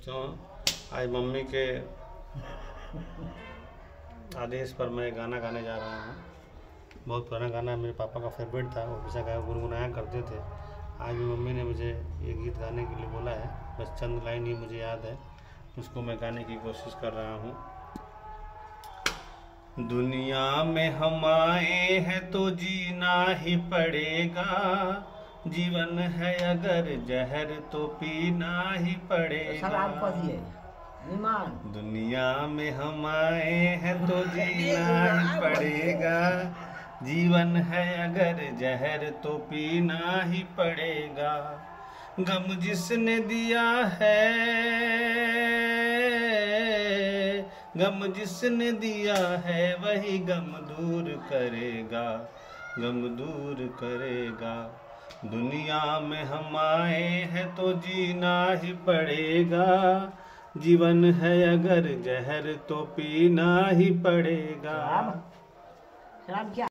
तो आज मम्मी के आदेश पर मैं गाना गाने जा रहा हूँ। बहुत पुराना गाना है, मेरे पापा का फेवरेट था, वो हमेशा गाया गुनगुनाया करते थे। आज भी मम्मी ने मुझे ये गीत गाने के लिए बोला है, बस चंद लाइन ही मुझे याद है, उसको मैं गाने की कोशिश कर रहा हूँ। दुनिया में हम आए हैं तो जीना ही पड़ेगा, जीवन है अगर जहर तो पीना ही पड़ेगा। दुनिया में हम आए हैं तो जीना ही पड़ेगा, जीवन है अगर जहर तो पीना ही पड़ेगा। गम जिसने दिया है, गम जिसने दिया है वही गम दूर करेगा, गम दूर करेगा। दुनिया में हम आए हैं तो जीना ही पड़ेगा, जीवन है अगर जहर तो पीना ही पड़ेगा।